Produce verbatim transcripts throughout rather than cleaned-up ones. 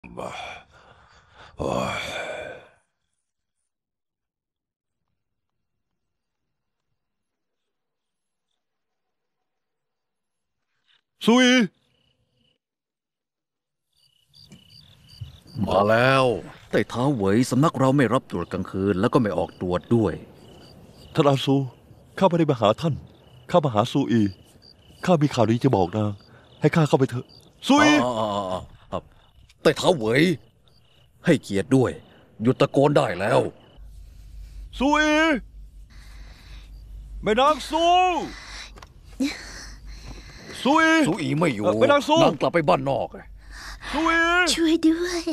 ซุยมาแล้วใต้เท้าเหวยสำนักเราไม่รับตรวจกลางคืนแล้วก็ไม่ออกตรวจด้วยท่านอาซูข้าไม่ได้มาหาท่านข้ามาหาซูอีข้ามีข่าวดีจะบอกนางให้ข้าเข้าไปเถอะซุยอ่าใต้เท้าเหวยให้เกียรติด้วยหยุดตะโกนได้แล้วซุยแม่นางซูซุยซูอีไม่อยู่แม่นางซูนางกลับไปบ้านนอกซุยช่วยด้วย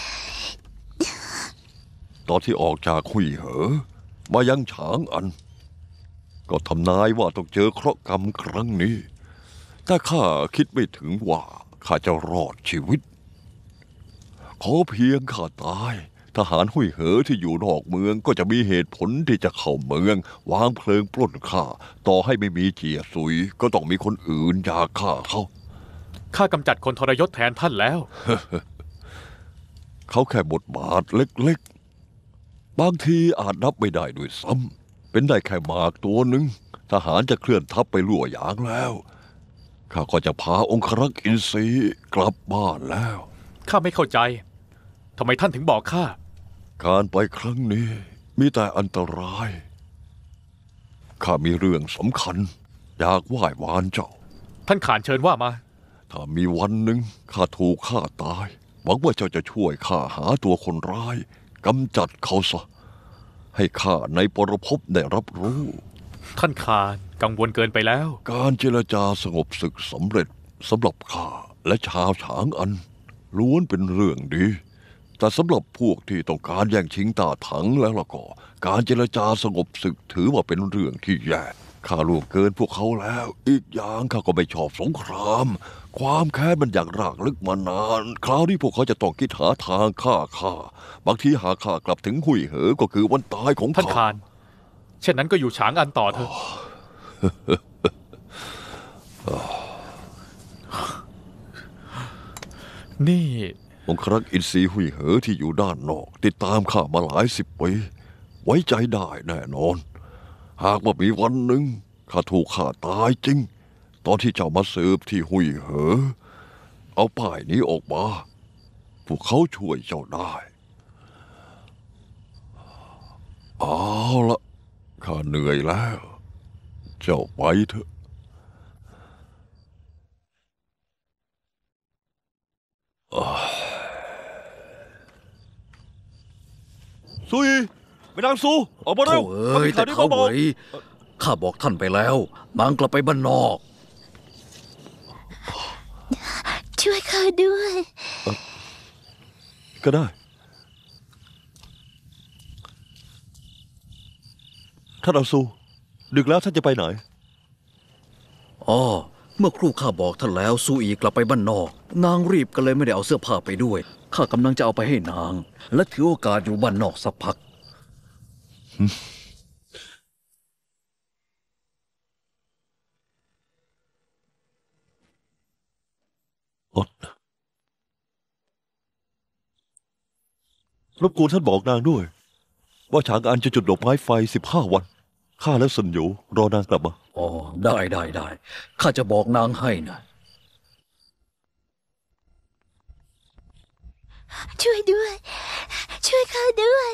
ตอนที่ออกจากคุยเหอมายังฉางอันก็ทำนายว่าต้องเจอเคราะห์กรรมครั้งนี้แต่ข้าคิดไม่ถึงว่าข้าจะรอดชีวิตขอเพียงข้าตายทหารหุยเหอที่อยู่นอกเมืองก็จะมีเหตุผลที่จะเข้าเมืองวางเพลิงปล้นข้าต่อให้ไม่มีเจียซุยก็ต้องมีคนอื่นอยากฆ่าเขาข้ากำจัดคนทรยศแทนท่านแล้วเขาแค่บทบาทเล็กๆบางทีอาจนับไม่ได้ด้วยซ้ำเป็นได้แค่หมากตัวหนึ่งทหารจะเคลื่อนทัพไปลั่วหยางแล้วข้าก็จะพาองครักษ์อินทรีกลับบ้านแล้วข้าไม่เข้าใจทำไมท่านถึงบอกข้าการไปครั้งนี้มีแต่อันตรายข้ามีเรื่องสำคัญอยากไหว้วานเจ้าท่านขานเชิญว่ามาถ้ามีวันหนึ่งข้าถูกฆ่าตายหวังว่าเจ้าจะช่วยข้าหาตัวคนร้ายกำจัดเขาซะให้ข้าในปรภพได้รับรู้ท่านขานกังวลเกินไปแล้วการเจรจาสงบศึกสำเร็จสำหรับข้าและชาวฉางอันล้วนเป็นเรื่องดีแต่สำหรับพวกที่ต้องการแย่งชิงตาถังแล้วล่ะก็การเจรจาสงบศึกถือว่าเป็นเรื่องที่แย่ข้าล่วงเกินพวกเขาแล้วอีกอย่างข้าก็ไม่ชอบสงครามความแค้นมันอย่างรากลึกมานานคราวนี้พวกเขาจะต้องคิดหาทางฆ่าข้าบางทีหากข้ากลับถึงหุยเหอก็คือวันตายของท่านขานเช่นนั้นก็อยู่ฉางอันต่อเถอะนี่องครักษ์อินทรีหุยเหอที่อยู่ด้านนอกติดตามข้ามาหลายสิบปีไว้ใจได้แน่นอนหากว่ามีวันหนึ่งข้าถูกฆ่าตายจริงตอนที่เจ้ามาสืบที่หุยเหอเอาป้ายนี้ออกมาพวกเขาช่วยเจ้าได้เอาละข้าเหนื่อยแล้วเจ้าไปเถอะซุยไปนางซูออกมาเร็วโถ่เอ้ยแต่เขาเหวยข้าบอกท่านไปแล้วนางกลับไปบ้านนอกช่วยข้าด้วยก็ได้ท่านอาซูดึกแล้วท่านจะไปไหนอ๋อเมื่อครู่ข้าบอกท่านแล้วซูอีกลับไปบ้านนอกนางรีบก็เลยไม่ได้เอาเสื้อผ้าไปด้วยข้ากำลังจะเอาไปให้นางและถือโอกาสอยู่บ้านนอกสักพักอดรบกวนท่านบอกนางด้วยว่าฉางอันจะจุดดอกไม้ไฟสิบห้าวันข้าและสันอยู่รอนางกลับมาอ๋อได้ได้ได้ข้าจะบอกนางให้นะช่วยด้วยช่วยข้าด้วย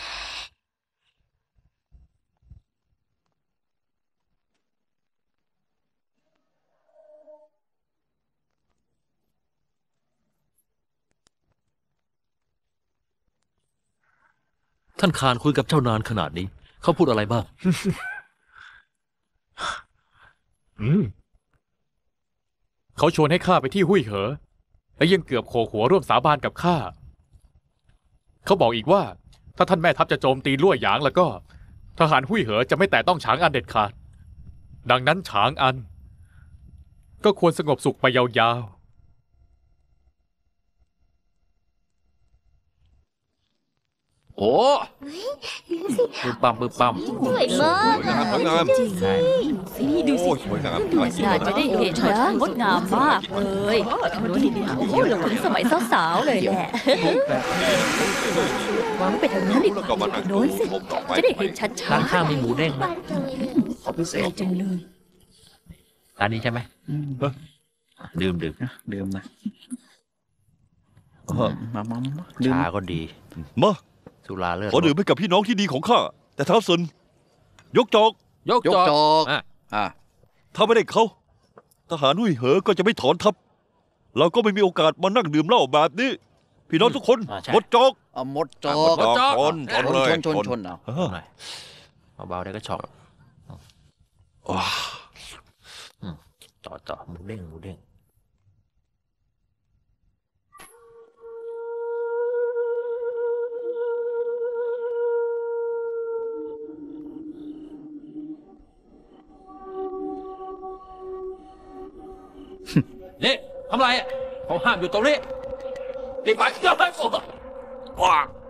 ท่านคานคุยกับเจ้านานขนาดนี้เขาพูดอะไรบ้างอืมเขาชวนให้ข้าไปที่หุยเหอและยังเกือบโขกหัวร่วมสาบานกับข้าเขาบอกอีกว่าถ้าท่านแม่ทัพจะโจมตีลั่วหยางแล้วก็ทหารหุยเหอจะไม่แตะต้องฉางอันเด็ดขาดดังนั้นฉางอันก็ควรสงบสุขไปยาวๆโอ้ปึ๊บปั๊มปึ๊บปั๊มสวยมากสวยงามทั้งงามนี่ดูสิโอ้ยสวยงามน่าจะได้เห็นนะงดงามมากเลยดูดิโอ้โหเหมือนสมัยสาวๆเลยแหละวางไปทางนั้นดิแล้วก็มานั่งดูโน้นสิผมต่อไปจะได้เห็นชัดร้านข้างมีหมูเด้งไหมๆพิเศษจังเลยร้านนี้ใช่ไหมดื่มดื่มดื่มนะเออมามามาดื่มชาก็ดีมาสุราเลือดขอดื่มให้กับพี่น้องที่ดีของข้า แต่ท้าวเซินยกจอกยกยกจอกจอกอ่ะอ่ะถ้าไม่ได้เขาทหารหุ่ยเหอก็จะไม่ถอนทัพ เราก็ไม่มีโอกาสมานั่งดื่มเหล้าแบบนี้ พี่น้องทุกคนอ่าใช่หมดจอกเอาหมดจอหมดกจอกชนชนเลยชนชนชนเอาเออหน่อยเบาๆได้ก็ช็อกว้าต่อต่อหมูเด้งหมูเด้งนี่ทำไรอ่ะเขาห้ามอยู่ตรงนี้รีบไปเจ้าไปว้า